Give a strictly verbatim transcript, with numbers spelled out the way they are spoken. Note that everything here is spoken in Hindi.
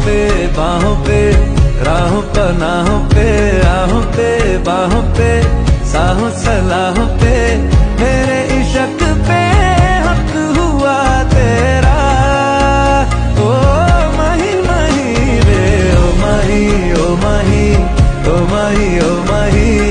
पे बाहों पे, राहों पनाहों पे, आहों पे बाहों पे, साहों सलाहों पे, मेरे इश्क पे हक हुआ तेरा। ओ माही माही रे, ओ माही, ओ माही, ओ माही, ओ माही।